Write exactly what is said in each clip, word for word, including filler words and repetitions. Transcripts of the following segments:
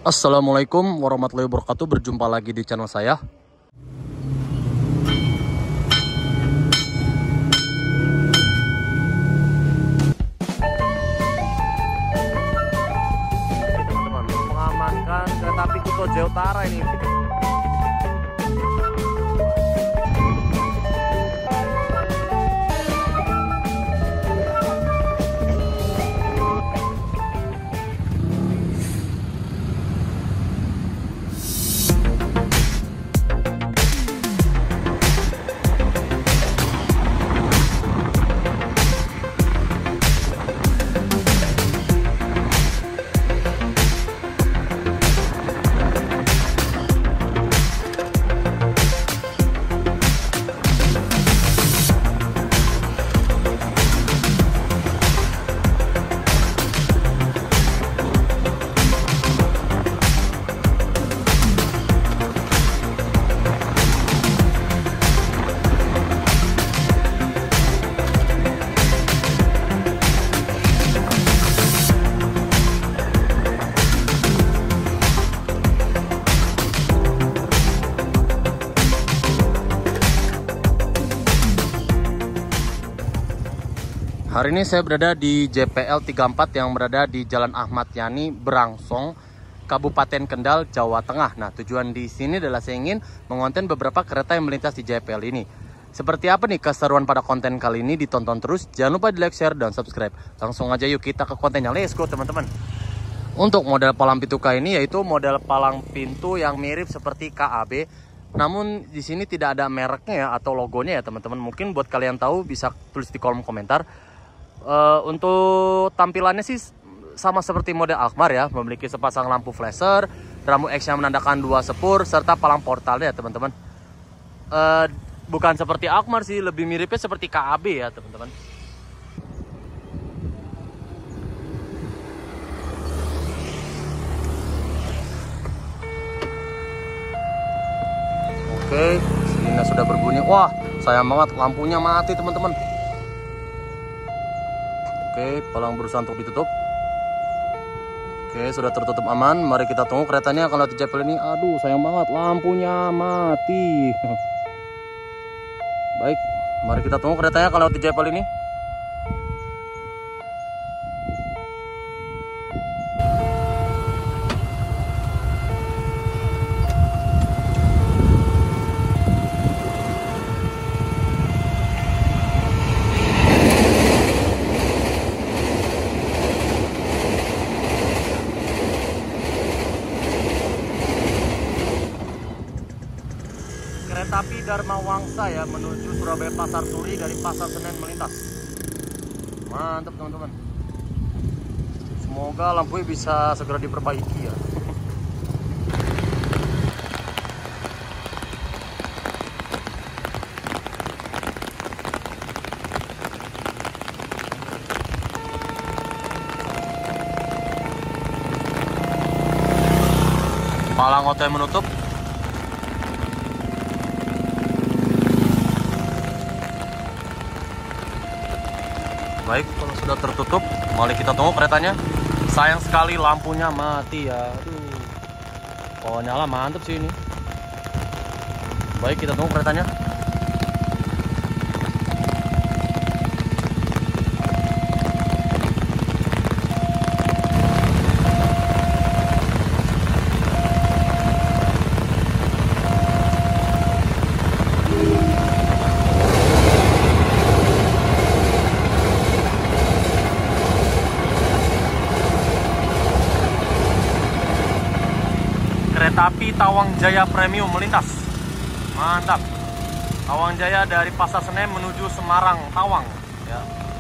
Assalamualaikum warahmatullahi wabarakatuh. Berjumpa lagi di channel saya. Teman-teman, mengamankan kereta api Kuto Jaya Utara ini. Hari ini saya berada di J P L tiga puluh empat yang berada di Jalan Ahmad Yani, Berangsong, Kabupaten Kendal, Jawa Tengah. Nah, tujuan di sini adalah saya ingin mengonten beberapa kereta yang melintas di J P L ini. Seperti apa nih keseruan pada konten kali ini? Ditonton terus, jangan lupa di like, share, dan subscribe. Langsung aja yuk kita ke kontennya, let's go teman-teman. Untuk model palang pintu K ini yaitu model palang pintu yang mirip seperti K A B. Namun di sini tidak ada mereknya ya, atau logonya ya teman-teman. Mungkin buat kalian tahu bisa tulis di kolom komentar. Uh, untuk tampilannya sih sama seperti model Alkmaar ya, memiliki sepasang lampu flasher, rambu X yang menandakan dua sepur, serta palang portalnya ya teman-teman. Uh, bukan seperti Alkmaar sih, lebih miripnya seperti K A B ya teman-teman. Oke, sirine sudah berbunyi. Wah, sayang banget lampunya mati teman-teman. Oke, palang berusaha untuk ditutup. Oke, sudah tertutup aman. Mari kita tunggu keretanya kalau di J P L ini. Aduh, sayang banget lampunya mati. Baik, mari kita tunggu keretanya kalau di J P L ini. Kereta api Dharma Wangsa ya menuju Surabaya Pasar Turi dari Pasar Senen melintas. Mantap teman-teman. Semoga lampunya bisa segera diperbaiki ya. Palang O T menutup. Baik, kalau sudah tertutup, mari kita tunggu keretanya. Sayang sekali lampunya mati ya. Aduh. Oh, nyala mantep sih ini. Baik, kita tunggu keretanya. Kereta api Tawang Jaya Premium melintas. Mantap. Tawang Jaya dari Pasar Senen menuju Semarang Tawang ya.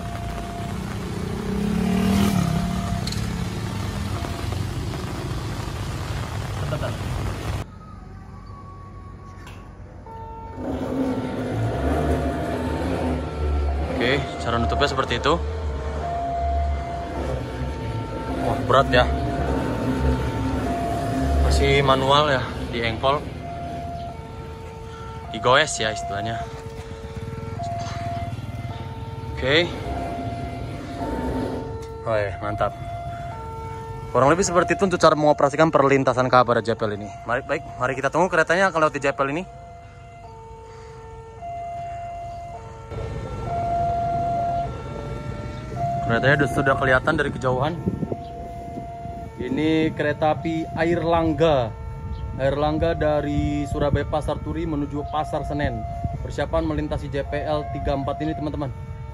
Oke, cara nutupnya seperti itu. Wah, berat ya. Masih manual ya, di engkol, digoes ya istilahnya. Oke, oh ya, mantap. Kurang lebih seperti itu untuk cara mengoperasikan perlintasan K H pada J P L ini. Mari, baik, mari kita tunggu keretanya akan lewat di J P L ini. Keretanya sudah kelihatan dari kejauhan. Ini kereta api Air Langga. Air Langga dari Surabaya Pasar Turi menuju Pasar Senen. Persiapan melintasi J P L tiga puluh empat ini, teman-teman.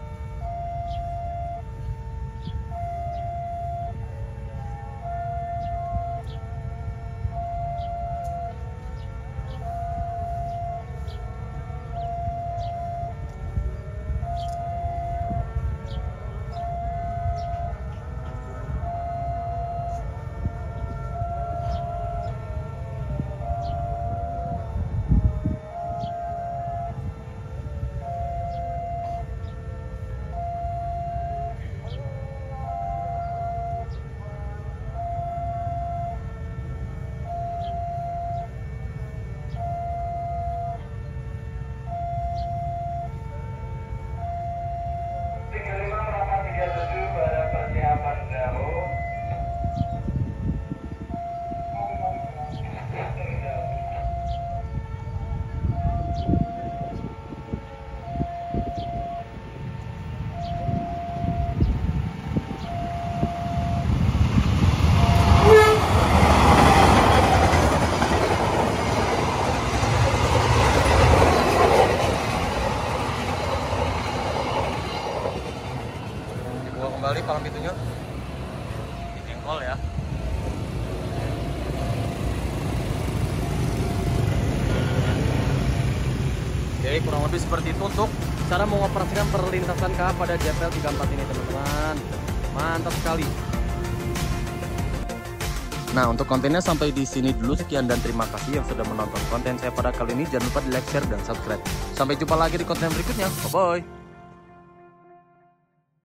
Kembali palang pintunya dijengkol ya. Jadi kurang lebih seperti itu untuk cara mengoperasikan perlintasan K H pada J P L tiga puluh empat ini, teman-teman. Mantap sekali. Nah, untuk kontennya sampai di sini dulu. Sekian dan terima kasih yang sudah menonton konten saya pada kali ini. Jangan lupa di like, share, dan subscribe. Sampai jumpa lagi di konten berikutnya. Bye bye.